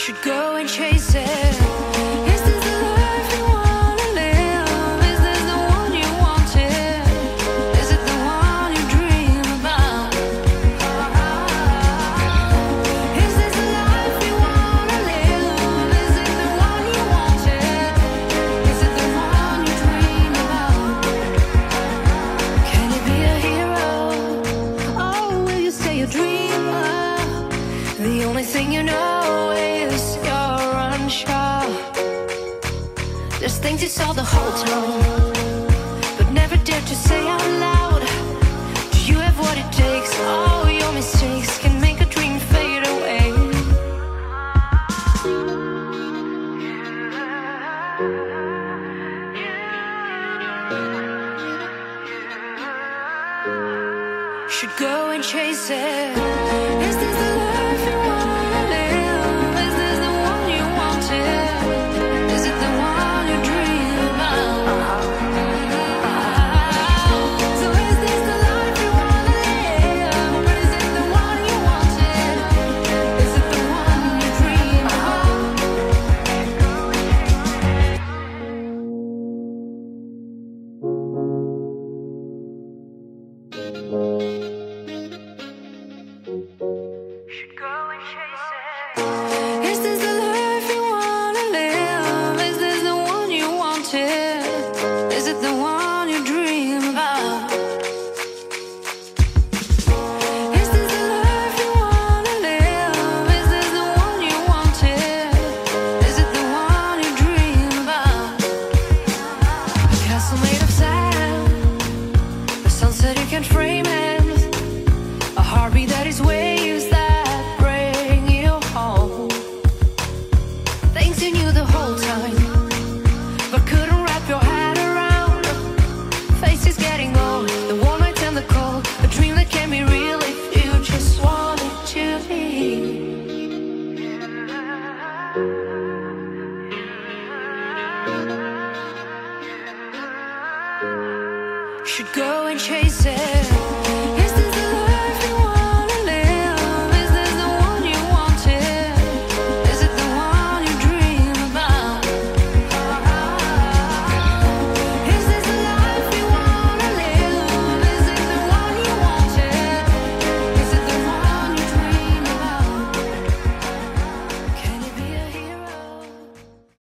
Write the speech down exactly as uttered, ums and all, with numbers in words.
should go and chase it. Is this the life you wanna live? Is this the one you wanted? Is it the one you dream about? Is this the life you wanna live? Is it the one you wanted? Is it the one you dream about? Can you be a hero? Oh, will you stay a dreamer? The only thing you know is you're unsure. There's things you saw the whole time, but never dared to say out loud. Do you have what it takes? All your mistakes can make a dream fade away. Should go and chase it. Is this the life you wanna live? Is this the one you wanted? Is it the one you dream about? So is this the life you wanna live? Or is it the one you wanted? Is it the one you dream about? Should go and chase it. Is this the life you wanna live? Is this the one you wanted? Is it the one you dream about? Is this the life you wanna live? Is this the one you wanted? Is it the one you dream about? A castle made of sand, a sunset you can't frame it, a heartbeat that is waves that bring you home. Things you knew the whole time, but couldn't wrap your head around. Faces getting old, the warm nights and the cold, a dream that can be real if you just want it to be. Should go and chase it.